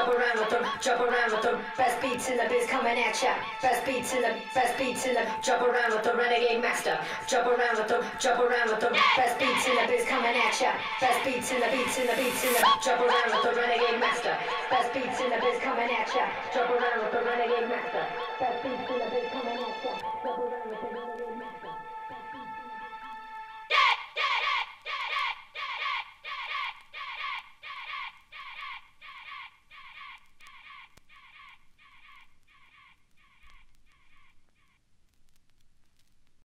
jump around with them, jump around with them. Best beats in the biz coming at ya. Best beats in the, jump around with the renegade master. Jump around with them, jump around with them. Best beats in the biz coming at ya. Best beats in the, jump around with the renegade master. Best beats in the biz coming at ya. Jump around with the renegade master. Best beats in the biz coming at ya. Jump around with the renegade master.